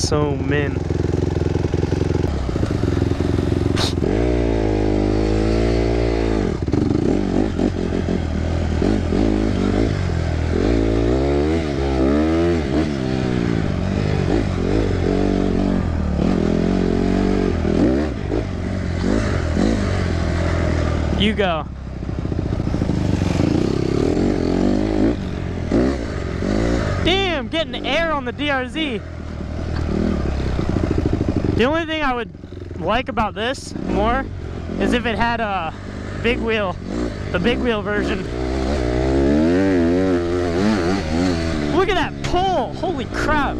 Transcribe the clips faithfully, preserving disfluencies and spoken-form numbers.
so min. You go. Damn, getting air on the D R Z. The only thing I would like about this more is if it had a big wheel, the big wheel version. Look at that pull! Holy crap!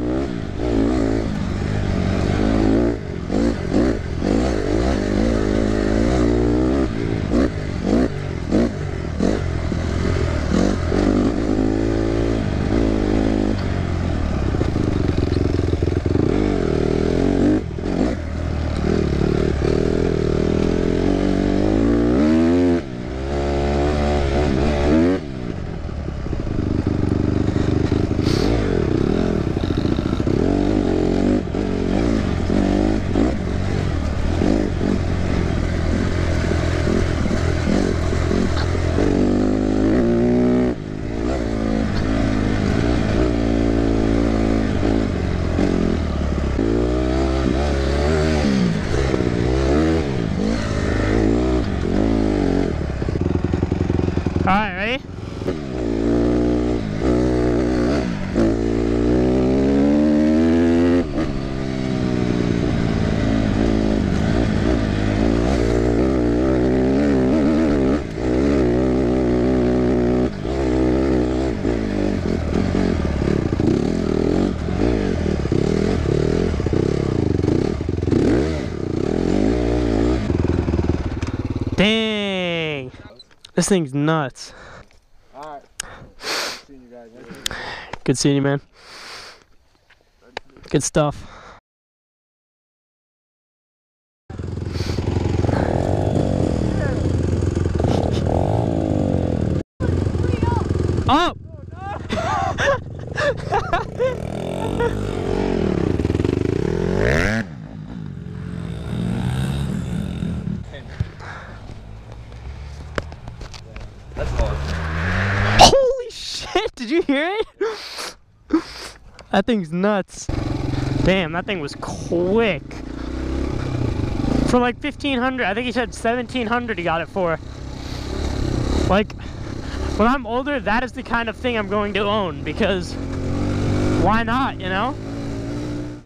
Alright, ready? Dang! This thing's nuts. Alright. Seeing you guys. Good seeing you, man. Good stuff. Up! That's hard. Holy shit, did you hear it? That thing's nuts. Damn, that thing was quick. For like fifteen hundred, I think he said seventeen hundred he got it for. Like, when I'm older, that is the kind of thing I'm going to own, because why not, you know?